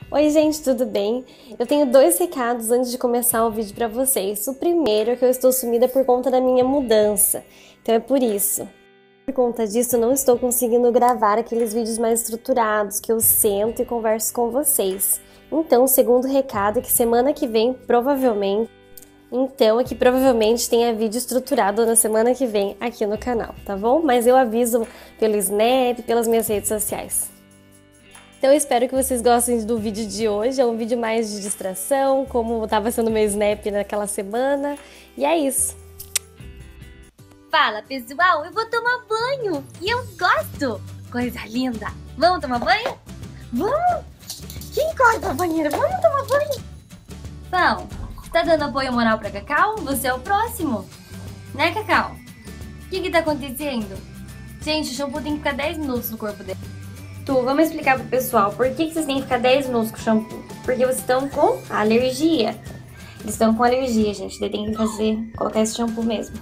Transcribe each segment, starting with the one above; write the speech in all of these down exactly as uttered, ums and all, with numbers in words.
Oi gente, tudo bem? Eu tenho dois recados antes de começar o vídeo pra vocês. O primeiro é que eu estou sumida por conta da minha mudança, então é por isso. Por conta disso, eu não estou conseguindo gravar aqueles vídeos mais estruturados, que eu sento e converso com vocês. Então, o segundo recado é que semana que vem, provavelmente... Então, é que provavelmente tenha vídeo estruturado na semana que vem aqui no canal, tá bom? Mas eu aviso pelo Snap, pelas minhas redes sociais. Então eu espero que vocês gostem do vídeo de hoje, é um vídeo mais de distração, como estava sendo meu Snap naquela semana, e é isso. Fala pessoal, eu vou tomar banho, e eu gosto! Coisa linda! Vamos tomar banho? Vamos! Quem corre pra banheira? Vamos tomar banho! Pão, tá dando apoio moral pra Cacau? Você é o próximo! Né, Cacau? O que que tá acontecendo? Gente, o shampoo tem que ficar dez minutos no corpo dele. Tu, vamos explicar pro pessoal por que, que vocês têm que ficar dez minutos com o shampoo. Porque vocês estão com alergia. Eles estão com alergia, gente. Daí tem que fazer, colocar esse shampoo mesmo.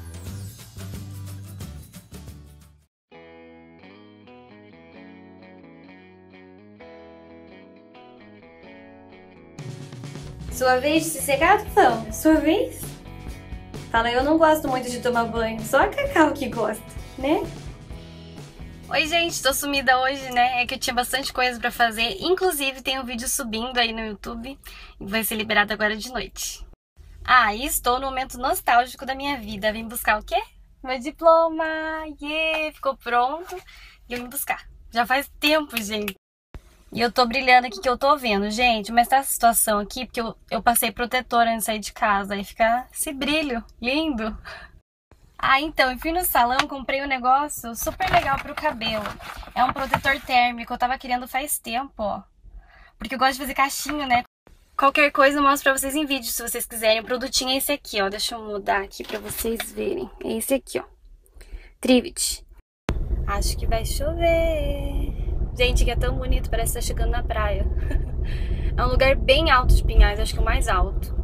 Sua vez de se secar, Tufão? Sua vez? Fala, eu não gosto muito de tomar banho. Só a Cacau que gosta, né? Oi gente, tô sumida hoje, né? É que eu tinha bastante coisa pra fazer. Inclusive tem um vídeo subindo aí no YouTube e vai ser liberado agora de noite. Ah, e estou no momento nostálgico da minha vida. Vim buscar o quê? Meu diploma! Yeah! Ficou pronto e eu vim buscar. Já faz tempo, gente. E eu tô brilhando aqui que eu tô vendo, gente. Mas tá essa situação aqui, porque eu, eu passei protetor antes de sair de casa. Aí fica esse brilho lindo. Ah, então, eu fui no salão, comprei um negócio super legal pro cabelo. É um protetor térmico, eu tava querendo faz tempo, ó. Porque eu gosto de fazer cachinho, né? Qualquer coisa eu mostro pra vocês em vídeo, se vocês quiserem. O produtinho é esse aqui, ó. Deixa eu mudar aqui pra vocês verem. É esse aqui, ó. Trivet. Acho que vai chover. Gente, que é tão bonito, parece que tá chegando na praia. É um lugar bem alto de Pinhais, acho que é o mais alto.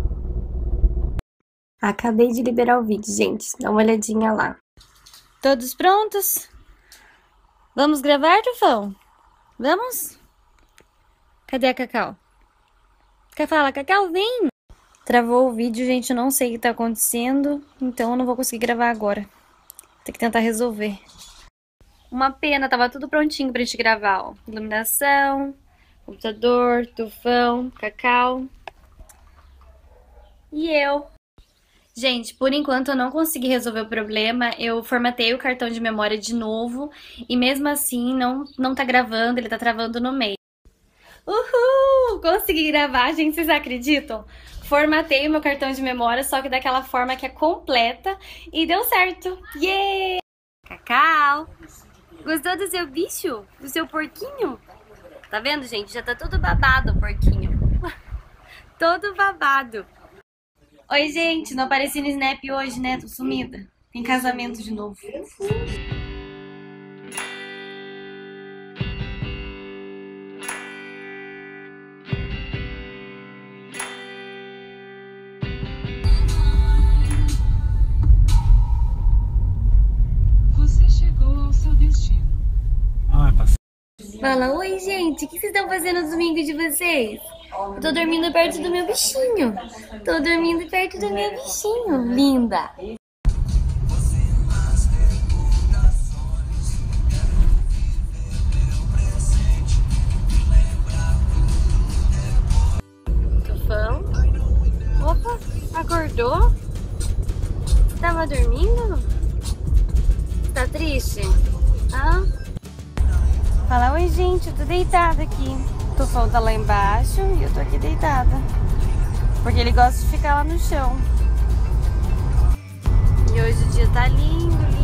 Acabei de liberar o vídeo, gente. Dá uma olhadinha lá. Todos prontos? Vamos gravar, Tufão? Vamos? Cadê a Cacau? Quer falar, Cacau, vem! Travou o vídeo, gente. Eu não sei o que tá acontecendo. Então eu não vou conseguir gravar agora. Tem que tentar resolver. Uma pena, tava tudo prontinho pra gente gravar, ó. Iluminação, computador, Tufão, Cacau. E eu. Gente, por enquanto eu não consegui resolver o problema, eu formatei o cartão de memória de novo e mesmo assim não, não tá gravando, ele tá travando no meio. Uhul! Consegui gravar, gente, vocês acreditam? Formatei o meu cartão de memória, só que daquela forma que é completa e deu certo! Yeah! Cacau! Gostou do seu bicho? Do seu porquinho? Tá vendo, gente? Já tá todo babado o porquinho. Todo babado. Oi, gente, não apareci no Snap hoje, né? Tô sumida. Tem casamento de novo. Você chegou ao seu destino. Ah, tá. Fala, oi, gente. O que vocês estão fazendo no domingo de vocês? Eu tô dormindo perto do meu bichinho. Tô dormindo perto do meu bichinho. Linda. Tufão? Opa, acordou? Tava dormindo? Tá triste? Ah? Fala, oi gente, eu tô deitada aqui. O Tufão tá lá embaixo e eu tô aqui deitada. Porque ele gosta de ficar lá no chão. E hoje o dia tá lindo, lindo.